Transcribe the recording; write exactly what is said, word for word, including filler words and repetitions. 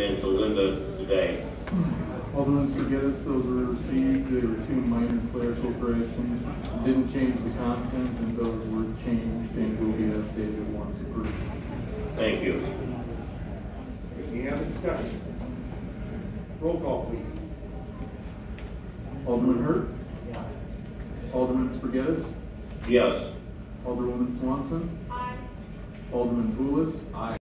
into Linda today. Alderman Sturgis, those were received. There were two minor clerical corrections. Didn't change the content, and those were changed and will be updated once approved. Thank you. Any other discussion? Roll call, please. Alderman Hurt? Yes. Alderman Sturgis? Yes. Alderwoman Swanson? Aye. Alderman Poulos? Aye.